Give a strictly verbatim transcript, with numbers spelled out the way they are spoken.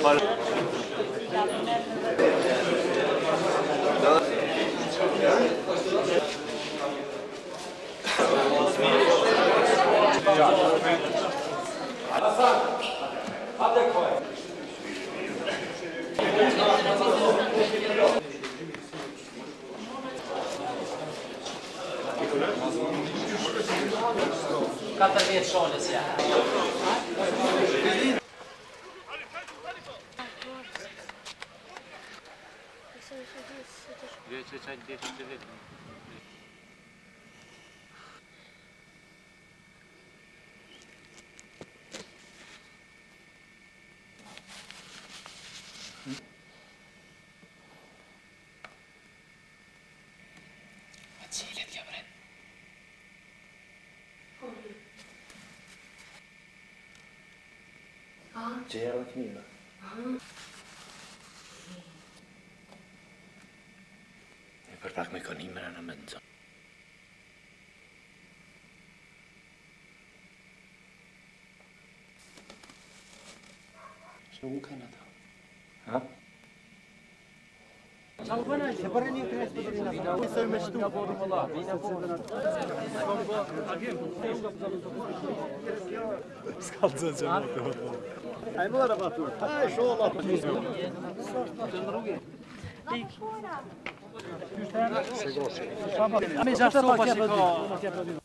katër vjetë shonës ja. Vjetë që qajtë vjetë të vetë. Cilet kjo bre. Gjera dhe këmina. E për pak me konimera në mëndë. Që unë kanë ata? Ha? Se përre një kresë për të rina. Sër me shtu. S'kallë zënë që më të më. A i mërë batur. A i shola. Se goshe. A mi gjashtë sopa që ka.